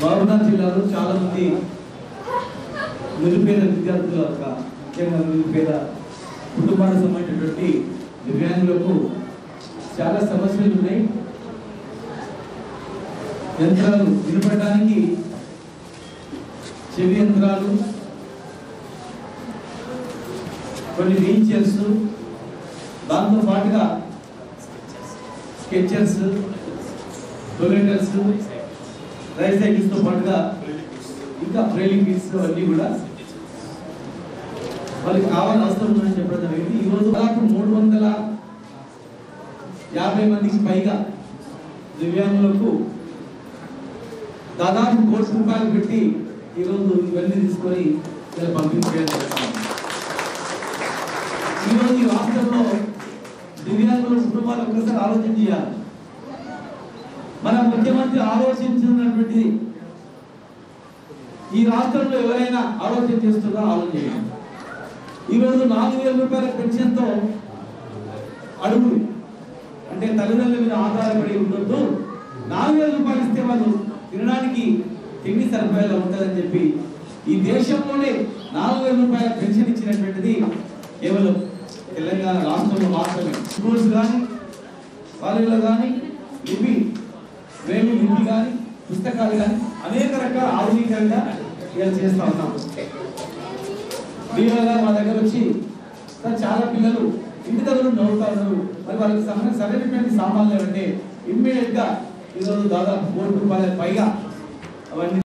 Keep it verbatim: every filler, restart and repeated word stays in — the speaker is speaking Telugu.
మహబూబాబాద్ జిల్లాలో చాలా మంది నిరుపేద విద్యార్థుల యొక్క ముఖ్యంగా నిరుపేద కుటుంబానికి సంబంధించినటువంటి దివ్యాంగులకు చాలా సమస్యలు ఉన్నాయి. యంత్రాలు వినపడడానికి చెవి యంత్రాలు, కొన్ని వీల్ చైర్స్, దాంతో పాటుగా స్కెచర్స్, రొలేటర్స్, రైస్ సైకిల్స్తో పాటుగా ఇంకా బ్రెయిలీ కిట్స్ అన్నీ కూడా వాళ్ళకి కావాలని అవసరం ఉందని చెప్పడం జరిగింది. ఈరోజు దాదాపు మూడు వందల యాభై మందికి పైగా దివ్యాంగులకు దాదాపు కోటి రూపాయలు పెట్టి ఈరోజు ఇవన్నీ తీసుకొని ఇలా పంపిణీ చేయడం జరుగుతుంది. ఈరోజు ఈ రాష్ట్రంలో దివ్యాంగుల కుటుంబాలు ఒక్కసారి ఆలోచన చేయాలి. మన ముఖ్యమంత్రి ఆలోచించినటువంటి ఈ రాష్ట్రంలో ఎవరైనా ఆలోచన చేస్తుందా? ఆలోచన చేయాలి. ఈరోజు నాలుగు వేల రూపాయల పెన్షన్తో అడుగులు అంటే తల్లిదండ్రుల మీద ఆధారపడి ఉండొద్దు, నాలుగు వేల రూపాయలు ఇస్తే వాళ్ళు తినడానికి తిండి సరిపోయేలా ఉంటుందని చెప్పి ఈ దేశంలోనే నాలుగు వేల రూపాయల పెన్షన్ ఇచ్చినటువంటిది కేవలం తెలంగాణ రాష్ట్రంలో మాత్రమే. స్కూల్స్ కానీ కాలేజీలో కానీ లిపి వేలు లిపి కానీ పుస్తకాలు కానీ అనేక రకాల ఆధునికంగా ఇలా చేస్తూ ఉన్నాం. డిఓ గారు మా దగ్గర వచ్చి చాలా పిల్లలు ఇంటి దగ్గర నవ్వుతా ఉన్నారు, మరి వాళ్ళకి సంబంధించిన సరైనటువంటి సామాన్లు ఏమంటే ఇమ్మీడియట్ గా ఈరోజు దాదాపు కోటి రూపాయల పైగా అవన్నీ